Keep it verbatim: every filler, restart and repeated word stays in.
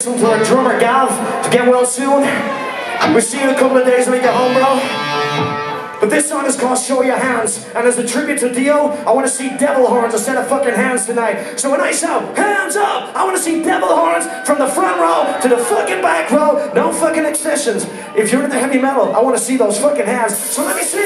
To our drummer Gav to get well soon. We'll see you in a couple of days when we get home, bro. But this song is called Show Your Hands, and as a tribute to Dio, I want to see devil horns instead of fucking hands tonight. So when I shout hands up, I want to see devil horns from the front row to the fucking back row. No fucking exceptions. If you're into heavy metal, I want to see those fucking hands. So let me see.